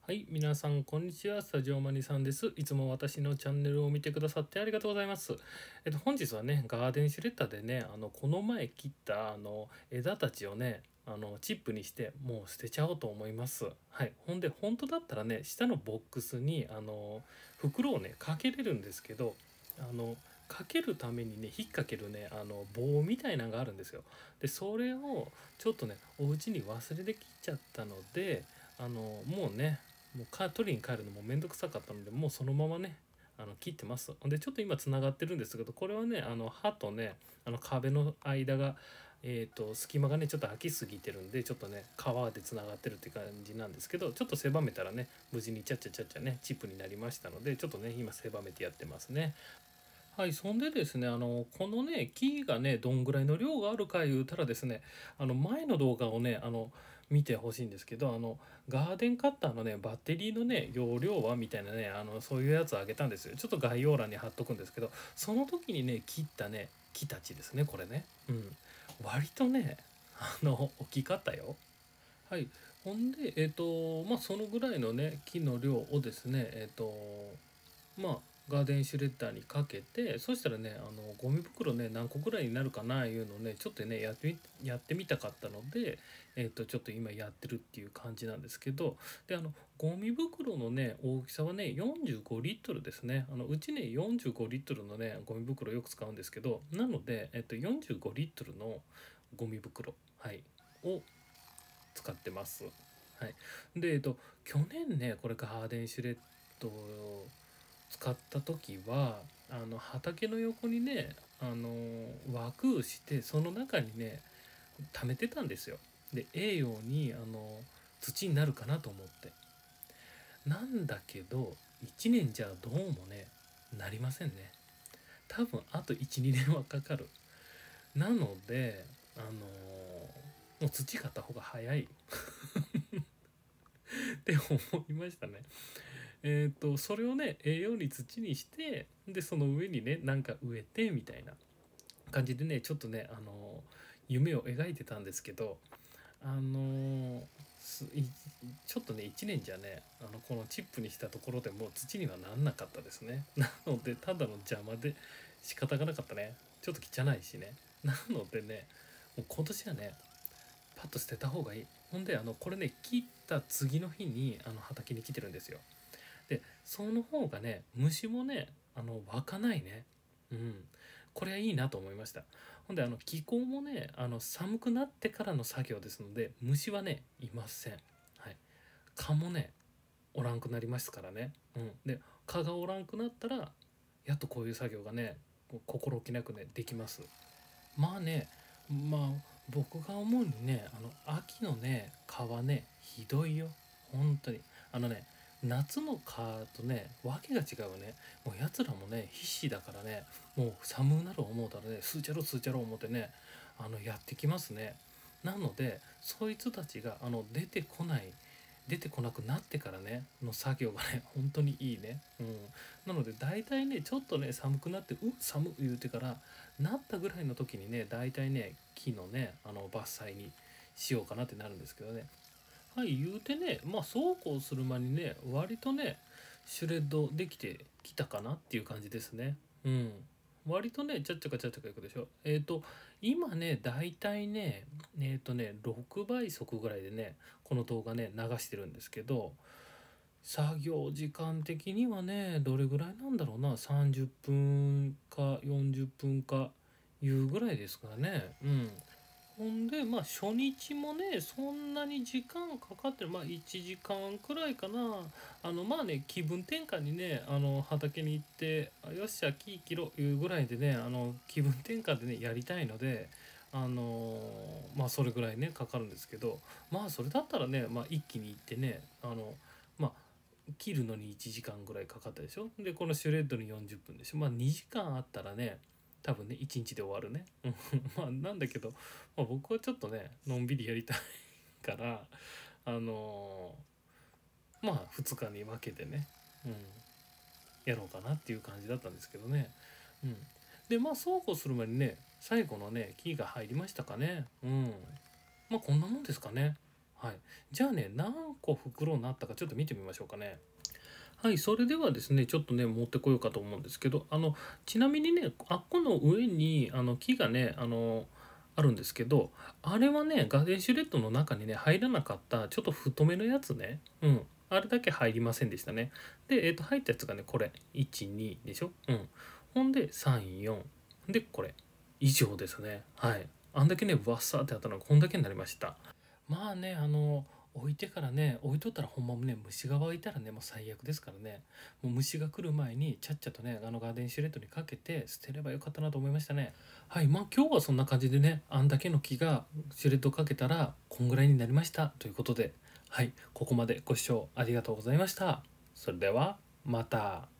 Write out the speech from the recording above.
はい、皆さん、こんにちは。スタジオマニさんです。いつも私のチャンネルを見てくださってありがとうございます。本日はね、ガーデンシュレッダーでね、この前切った枝たちをね、チップにしてもう捨てちゃおうと思います。はい。ほんで、本当だったらね、下のボックスに袋をね、かけれるんですけど、かけるためにね、引っ掛けるね、棒みたいなのがあるんですよ。で、それをちょっとね、お家に忘れてきちゃったので、もうね、取りに帰るのもめんどくさかったので、もうそのままね、切ってます。で、ちょっと今つながってるんですけど、これはね、刃とね、壁の間が、隙間がね、ちょっと空きすぎてるんで、ちょっとね、皮でつながってるって感じなんですけど、ちょっと狭めたらね、無事にちゃっちゃちゃっちゃね、チップになりましたので、ちょっとね、今狭めてやってますね。はい、そんでですね、このね、木がね、どんぐらいの量があるか言うたらですね、前の動画をね、見てほしいんですけど、ガーデンカッターのね、バッテリーのね、容量はみたいなね、そういうやつをあげたんですよ。ちょっと概要欄に貼っとくんですけど、その時にね、切ったね、木たちですね、これね。うん。割とね、大きかったよ。はい。ほんで、そのぐらいのね、木の量をですね、ガーデンシュレッダーにかけて、そしたらね、ゴミ袋ね、何個ぐらいになるかないうのをね、ちょっとね、やってみたかったので、ちょっと今やってるっていう感じなんですけど、で、ゴミ袋のね、大きさはね、45リットルですね。うちね、45リットルのね、ゴミ袋よく使うんですけど、なので、45リットルのゴミ袋、はい、を使ってます。はい。で、去年ね、これガーデンシュレッドを使った時は、畑の横にね、枠して、その中にね、溜めてたんですよ。で、栄養に、土になるかなと思って。なんだけど、1年じゃどうもね、なりませんね。多分、あと1、2年はかかる。なので、もう土買った方が早いって思いましたね。それをね、栄養に土にして、で、その上にね、なんか植えて、みたいな感じでね、ちょっとね、夢を描いてたんですけど、あのちょっとね、1年じゃね、このチップにしたところでもう土にはなんなかったですね。なので、ただの邪魔で仕方がなかったね。ちょっと汚いしね。なのでね、もう今年はね、パッと捨てた方がいい。ほんで、これね、切った次の日に、畑に来てるんですよ。で、その方がね、虫もね、湧かないね。うん。これはいいなと思いました。ほんで、気候もね、寒くなってからの作業ですので、虫はね、いません。はい。蚊もね、おらんくなりますからね。うん。で、蚊がおらんくなったら、やっとこういう作業がね、心置きなくね、できます。まあね、僕が思うにね、秋のね、蚊はね、ひどいよ。本当に。夏の蚊とね、わけが違うね。もう奴らもね、必死だからね、もう寒うなる思うたらね、スーチャロスーチャロ思ってね、やってきますね。なので、そいつたちが、出てこなくなってからね、の作業がね、本当にいいね。うん。なので、大体ね、ちょっとね、寒くなって、寒言うてから、なったぐらいの時にね、大体ね、木のね、伐採にしようかなってなるんですけどね。はい、言うてね、そうこうする間にね、割とね、シュレッドできてきたかなっていう感じですね。うん。割とね、ちゃっちゃかちゃっちゃかいくでしょ。今ね、大体ね、6倍速ぐらいでね、この動画ね、流してるんですけど、作業時間的にはね、どれぐらいなんだろうな、30分か40分かいうぐらいですからね。うん。ほんで、初日もね、そんなに時間かかってる、1時間くらいかな。気分転換にね、畑に行って、よっしゃ、木切ろういうぐらいでね、気分転換でね、やりたいので、それぐらいね、かかるんですけど、それだったらね、一気に行ってね、まあ、切るのに1時間ぐらいかかったでしょ。で、このシュレッドに40分でしょ。2時間あったらね、多分ね、1日で終わるね。なんだけど、僕はちょっとね、のんびりやりたいから、2日に分けてね、うん、やろうかなっていう感じだったんですけどね。うん。で、そうこうする前にね、最後のね、キーが入りましたかね。うん。こんなもんですかね。 はい。じゃあね、何個袋になったかちょっと見てみましょうかね。はい、それではですね、ちょっとね、持ってこようかと思うんですけど、ちなみにね、あっこの上に、木がね、あるんですけど、あれはね、ガーデンシュレッドの中にね、入らなかった、ちょっと太めのやつね。うん。あれだけ入りませんでしたね。で、入ったやつがね、これ。1、2でしょ。うん。ほんで、3、4。で、これ。以上ですね。はい。あんだけね、わっさーってやったのがこんだけになりました。まあね、置いてからね、置いとったらほんまね、虫が湧いたらね、もう最悪ですからね。もう虫が来る前に、ちゃっちゃとね、ガーデンシュレッドにかけて捨てればよかったなと思いましたね。はい、まあ今日はそんな感じでね、あんだけの木がシュレッドかけたら、こんぐらいになりましたということで、はい、ここまでご視聴ありがとうございました。それでは、また。